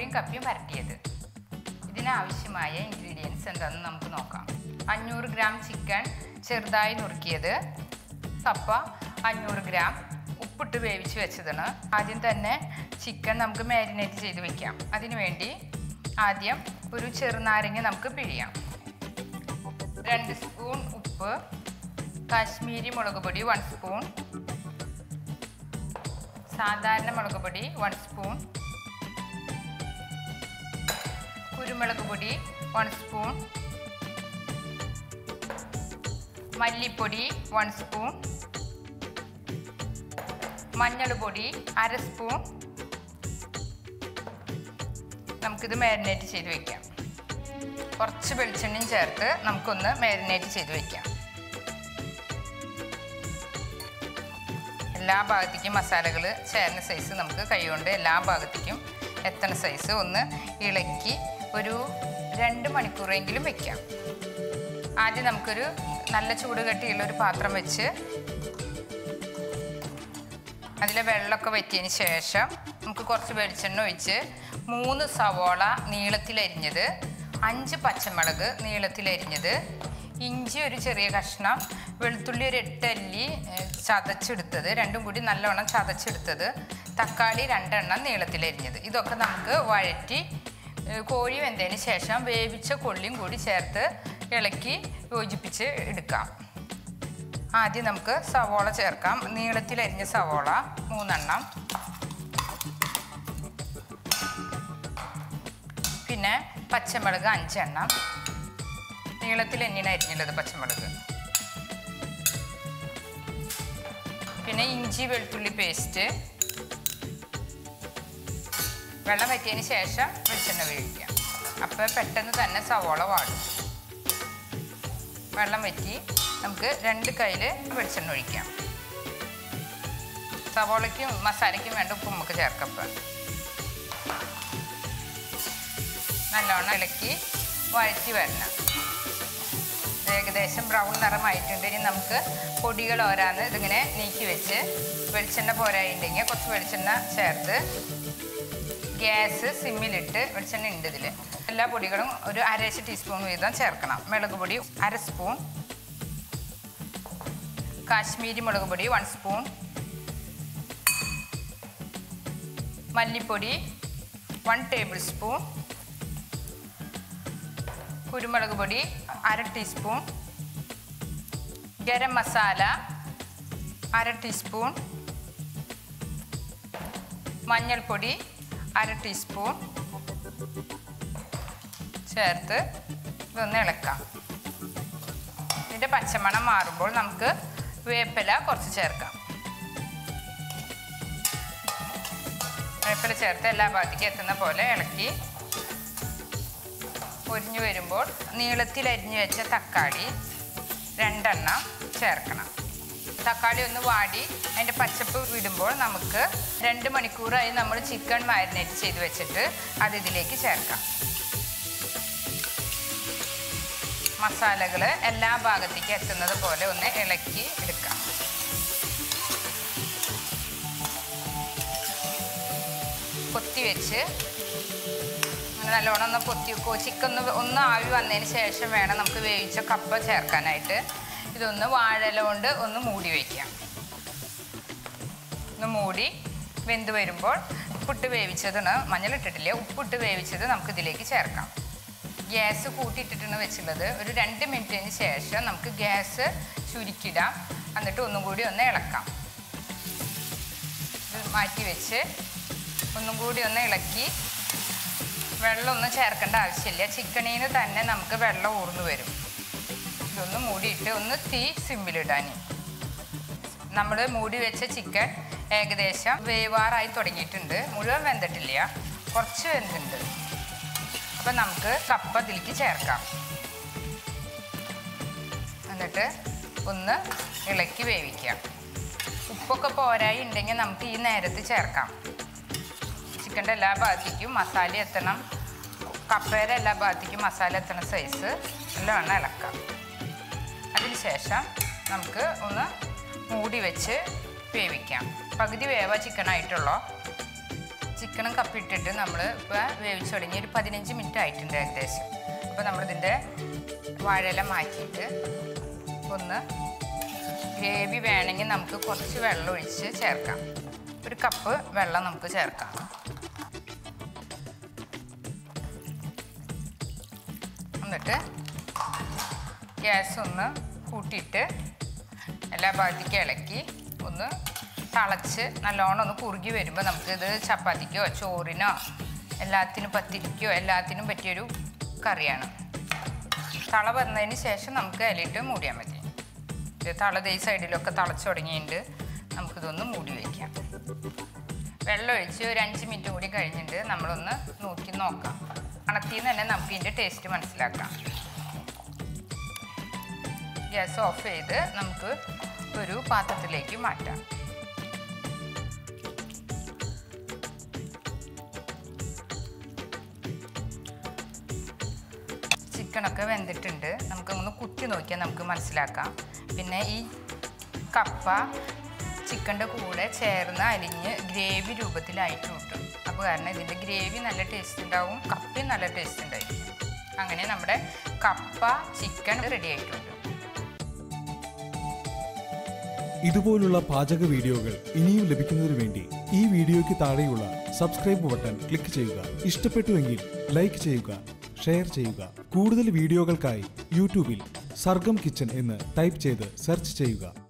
തേങ്ങയും കപ്പിയും വരട്ടിയത്. ഇതിനാവശ്യമായ ഇൻഗ്രീഡിയൻസ് എന്താണെന്ന് നമുക്ക് നോക്കാം. 500 ഗ്രാം ചിക്കൻ ചെറുതായി നുറുക്കിയത്, കപ്പ 500 ഗ്രാം, ഉപ്പിട്ട് വേവിച്ച് വെച്ചതാണ്. ആദ്യം തന്നെ ചിക്കൻ നമുക്ക് മാരിനേറ്റ് ചെയ്ത് വെക്കാം. അതിനുവേണ്ടി ആദ്യം ഒരു ചെറുനാരങ്ങ നമുക്ക് പിഴിയാം. 2 സ്പൂൺ ഉപ്പ്, കാശ്മീരി മുളക് പൊടി 1 സ്പൂൺ, സാധാരണ മുളക് പൊടി 1 സ്പൂൺ, കുരുമുളക് പൊടി 1 സ്പൂൺ, മല്ലിപ്പൊടി 1 സ്പൂൺ, മഞ്ഞൾപ്പൊടി 1/2 സ്പൂൺ. നമുക്കിത് മാരിനേറ്റ് ചെയ്ത് വയ്ക്കാം. കുറച്ച് വെളിച്ചെണ്ണയും ചേർത്ത് നമുക്കൊന്ന് മാരിനേറ്റ് ചെയ്ത് വയ്ക്കാം. എല്ലാ ഭാഗത്തേക്കും മസാലകൾ ചേർന്ന സൈസ് നമുക്ക് കൈകൊണ്ട് എല്ലാ ഭാഗത്തേക്കും എത്തണ സൈസ് ഒന്ന് ഇളക്കി ഒരു 2 മണിക്കൂറെങ്കിലും വയ്ക്കാം. ആദ്യം നമുക്കൊരു നല്ല ചൂട് കട്ടിയുള്ളൊരു പാത്രം വെച്ച് അതിലെ വെള്ളമൊക്കെ വറ്റിയതിന് ശേഷം നമുക്ക് കുറച്ച് വെളിച്ചെണ്ണ ഒഴിച്ച് 3 സവോള നീളത്തിലരിഞ്ഞത്, 5 പച്ചമുളക് നീളത്തിലരിഞ്ഞത്, ഇഞ്ചി ഒരു ചെറിയ കഷ്ണം, വെളുത്തുള്ളി ഒരു 8 അല്ലി ചതച്ചെടുത്തത്, രണ്ടും കൂടി നല്ലോണം ചതച്ചെടുത്തത്, തക്കാളി 2 എണ്ണം നീളത്തിലരിഞ്ഞത്. ഇതൊക്കെ നമുക്ക് വഴറ്റി കോഴി വെന്തതിന് ശേഷം വേവിച്ച കൊള്ളിയും കൂടി ചേർത്ത് ഇളക്കി യോജിപ്പിച്ച് എടുക്കാം. ആദ്യം നമുക്ക് സവോള ചേർക്കാം. നീളത്തിലരിഞ്ഞ സവോള 3 എണ്ണം, പിന്നെ പച്ചമുളക് 5 എണ്ണം, നീളത്തിൽ തന്നെയാണ് അരിഞ്ഞുള്ളത് പച്ചമുളക്, പിന്നെ ഇഞ്ചി വെളുത്തുള്ളി പേസ്റ്റ്. വെള്ളം വറ്റിയതിന് ശേഷം വെളിച്ചെണ്ണ ഒഴിക്കാം. അപ്പോൾ പെട്ടെന്ന് തന്നെ സവോള വാടും. വെള്ളം വറ്റി നമുക്ക് 2 കയ്യിൽ വെളിച്ചെണ്ണ ഒഴിക്കാം. സവോളയ്ക്കും മസാലയ്ക്കും വേണ്ട ഉപ്പ് നമുക്ക് ചേർക്കാം. നല്ലോണം ഇളക്കി വഴറ്റി വരണം. ഏകദേശം ബ്രൗൺ നിറമായിട്ടുണ്ടെങ്കിൽ നമുക്ക് പൊടികൾ ഓരോന്ന് ഇതിങ്ങനെ നീക്കി വെച്ച് വെളിച്ചെണ്ണ പോരായിട്ടുണ്ടെങ്കിൽ കുറച്ച് വെളിച്ചെണ്ണ ചേർത്ത് ഗ്യാസ് സിമ്മിലിട്ട്, വെളിച്ചെണ്ണ ഉണ്ട് ഇതിൽ, എല്ലാ പൊടികളും ഒരു 1/2 ടീസ്പൂൺ വീതം ചേർക്കണം. മുളക് പൊടി 1/2 സ്പൂൺ, കാശ്മീരി മുളക് പൊടി 1 സ്പൂൺ, മല്ലിപ്പൊടി 1 ടേബിൾ സ്പൂൺ, കുരുമുളക് പൊടി 1/2 ടീസ്പൂൺ, ഗരം മസാല 1/2 ടീസ്പൂൺ, മഞ്ഞൾപ്പൊടി 1/2 ടീസ്പൂൺ ചേർത്ത് ഇതൊന്ന് ഇളക്കാം. ഇതിൻ്റെ പച്ചമണം മാറുമ്പോൾ നമുക്ക് വേപ്പില കുറച്ച് ചേർക്കാം. വേപ്പില ചേർത്ത് എല്ലാ ഭാഗത്തേക്കും എത്തുന്ന പോലെ ഇളക്കി പൊരിഞ്ഞു വരുമ്പോൾ നീളത്തിൽ അരിഞ്ഞു വെച്ച തക്കാളി 2 എണ്ണം ചേർക്കണം. തക്കാളി ഒന്ന് വാടി അതിൻ്റെ പച്ചപ്പ് വിടുമ്പോൾ നമുക്ക് 2 മണിക്കൂറായി നമ്മൾ ചിക്കൻ മാരിനേറ്റ് ചെയ്ത് വെച്ചിട്ട് അത് ഇതിലേക്ക് ചേർക്കാം. മസാലകൾ എല്ലാ ഭാഗത്തേക്കും എത്തുന്നത് പോലെ ഒന്ന് ഇളക്കി എടുക്കാം. കൊത്തി വെച്ച് നല്ലോണം ഒന്ന് പൊത്തി ചിക്കൻ ഒന്ന് ആവി വന്നതിന് ശേഷം വേണം നമുക്ക് വേവിച്ച കപ്പ ചേർക്കാനായിട്ട്. ഇതൊന്ന് വാഴയില കൊണ്ട് ഒന്ന് മൂടി വയ്ക്കാം. ഒന്ന് മൂടി വെന്ത് വരുമ്പോൾ ഉപ്പിട്ട് വേവിച്ചതാണ്, മഞ്ഞളിട്ടിട്ടില്ല, ഉപ്പിട്ട് വേവിച്ചത് നമുക്ക് ഇതിലേക്ക് ചേർക്കാം. ഗ്യാസ് കൂട്ടിയിട്ടിട്ടാണ് വെച്ചുള്ളത്. ഒരു 2 മിനിറ്റിന് ശേഷം നമുക്ക് ഗ്യാസ് ചുരുക്കിടാം. എന്നിട്ട് ഒന്നും കൂടി ഒന്ന് ഇളക്കാം. ഇത് മാറ്റി വെച്ച് ഒന്നും കൂടി ഒന്ന് ഇളക്കി. വെള്ളമൊന്നും ചേർക്കേണ്ട ആവശ്യമില്ല, ചിക്കനിൽ നിന്ന് തന്നെ നമുക്ക് വെള്ളം ഊർന്നു വരും. ഇതൊന്ന് മൂടിയിട്ട് ഒന്ന് തീ സിമ്മിലിടാൻ. നമ്മൾ മൂടി വെച്ച ചിക്കൻ ഏകദേശം വേവാറായി തുടങ്ങിയിട്ടുണ്ട്. മുഴുവൻ വെന്തിട്ടില്ല, കുറച്ച് വെന്തുണ്ട്. അപ്പം നമുക്ക് കപ്പ ഇതിലേക്ക് ചേർക്കാം. എന്നിട്ട് ഒന്ന് ഇളക്കി വേവിക്കാം. ഉപ്പൊക്കെ പോരായി ഉണ്ടെങ്കിൽ നമുക്ക് ഈ നേരത്ത് ചേർക്കാം. ചിക്കൻ്റെ എല്ലാ ഭാഗത്തേക്കും മസാല എത്തണം, കപ്പയുടെ എല്ലാ ഭാഗത്തേക്കും മസാല എത്തണ സൈസ് നല്ലവണ്ണം ഇളക്കാം. അതിന് ശേഷം നമുക്ക് ഒന്ന് മൂടി വെച്ച് വേവിക്കാം. പകുതി വേവ ചിക്കനായിട്ടുള്ളൂ. ചിക്കനും കപ്പിട്ടിട്ട് നമ്മൾ ഇപ്പോൾ വേവിച്ച് തുടങ്ങി ഒരു 15 മിനിറ്റ് ആയിട്ടുണ്ട് ഏകദേശം. അപ്പോൾ നമ്മളിതിൻ്റെ വാഴയില മാറ്റിയിട്ട് ഒന്ന് ഗ്രേവി വേണമെങ്കിൽ നമുക്ക് കുറച്ച് വെള്ളം ഒഴിച്ച് ചേർക്കാം. ഒരു കപ്പ് വെള്ളം നമുക്ക് ചേർക്കാം. എന്നിട്ട് ഗ്യാസ് ഒന്ന് കൂട്ടിയിട്ട് എല്ലാ ഭാഗത്തേക്കും ഇളക്കി ഒന്ന് തിളച്ച് നല്ലോണം ഒന്ന് കുറുകി വരുമ്പോൾ നമുക്കിത് ചപ്പാത്തിക്കോ ചോറിനോ എല്ലാത്തിനും പത്തിരിക്കോ എല്ലാത്തിനും പറ്റിയൊരു കറിയാണ്. തള വന്നതിന് ശേഷം നമുക്ക് അതിലിട്ട് മൂടിയാൽ മതി. ഇത് തള ഈ സൈഡിലൊക്കെ തിളച്ച് തുടങ്ങിയിട്ട് നമുക്കിതൊന്ന് മൂടി വയ്ക്കാം. വെള്ളം ഒഴിച്ച് ഒരു 5 മിനിറ്റ് കൂടി കഴിഞ്ഞിട്ട് നമ്മളൊന്ന് നോക്കാം. മണത്തിൽ നിന്ന് തന്നെ നമുക്ക് ഇതിൻ്റെ ടേസ്റ്റ് മനസ്സിലാക്കാം. ഗ്യാസ് ഓഫ് ചെയ്ത് നമുക്ക് ഒരു പാത്രത്തിലേക്ക് മാറ്റാം. ചിക്കനൊക്കെ വെന്തിട്ടുണ്ട്. നമുക്കൊന്ന് കുത്തി നോക്കിയാൽ നമുക്ക് മനസ്സിലാക്കാം. പിന്നെ ഈ കപ്പ ചിക്കൻ്റെ കൂടെ ചേർന്ന് അലിഞ്ഞ് ഗ്രേവി രൂപത്തിലായിട്ട് കിട്ടും. അപ്പോൾ കാരണം ഇതിൻ്റെ ഗ്രേവി നല്ല ടേസ്റ്റ് ഉണ്ടാവും, കപ്പയും നല്ല ടേസ്റ്റ് ഉണ്ടായിരിക്കും. അങ്ങനെ നമ്മുടെ കപ്പ ചിക്കൻ റെഡി ആയിട്ടുണ്ട്. ഇതുപോലുള്ള പാചക വീഡിയോകൾ ഇനിയും ലഭിക്കുന്നതിന് വേണ്ടി ഈ വീഡിയോയ്ക്ക് താഴെയുള്ള സബ്സ്ക്രൈബ് ബട്ടൺ ക്ലിക്ക് ചെയ്യുക. ഇഷ്ടപ്പെട്ടുവെങ്കിൽ ലൈക്ക് ചെയ്യുക, ഷെയർ ചെയ്യുക. കൂടുതൽ വീഡിയോകൾക്കായി യൂട്യൂബിൽ സർഗം കിച്ചൺ എന്ന് ടൈപ്പ് ചെയ്ത് സെർച്ച് ചെയ്യുക.